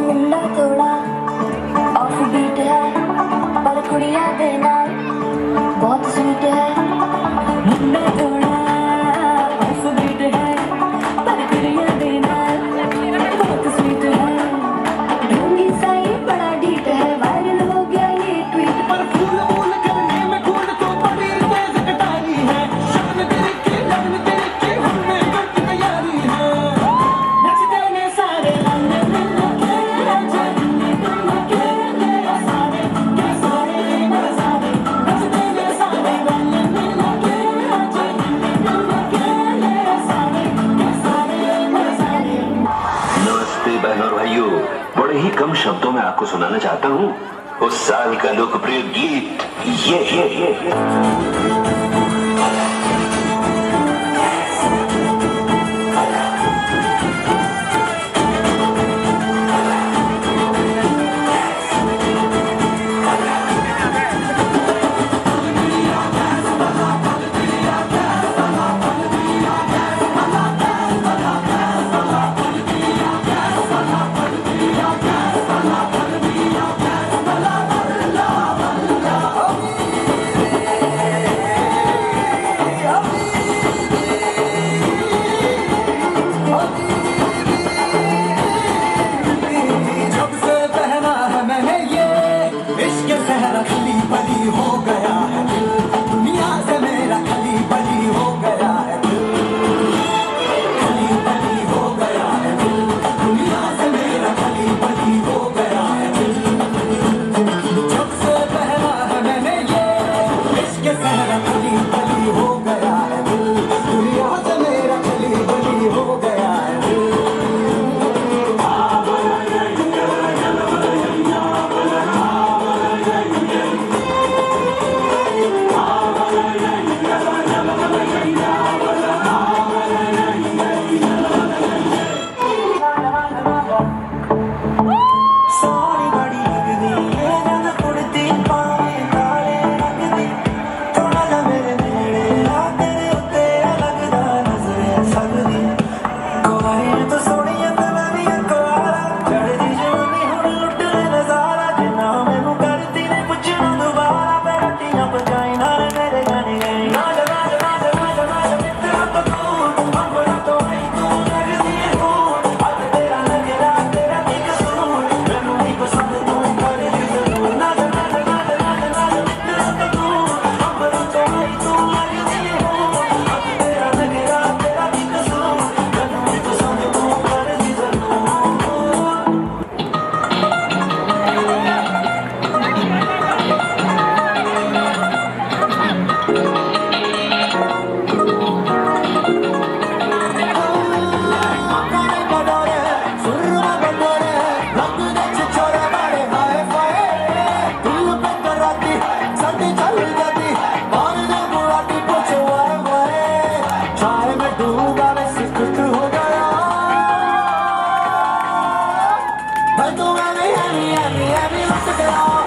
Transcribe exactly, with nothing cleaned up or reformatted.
मुंडा थोड़ा off beat है पर कुड़िया देना बहुत स्वीट है। मुंडा थोड़ा ऑफ बीट है पर कुड़िया देना बहुत स्वीट है। ढोंगी साई बड़ा डीट है वायरल हो गया ये ट्वीट पर फूल फूल करने में खून तो बड़ी तेज कटारी है। शान तेरी की लगन तेरी की हमने करती तैयारी है। नचते ने सारे रंग मिल के जगने तुम के मेरे सारे के सारे मेरे सारे नचते ने सारे रंग मिल के जगने तुम के मेरे सारे के सारे मेरे सारे। नमस्ते बहन और भाइयों, बड़े ही कम शब्दों में आपको सुनाना चाहता हूँ उस साल का लोकप्रिय गीत ये ये ये, ये। But the way we have me, have me, have me, look at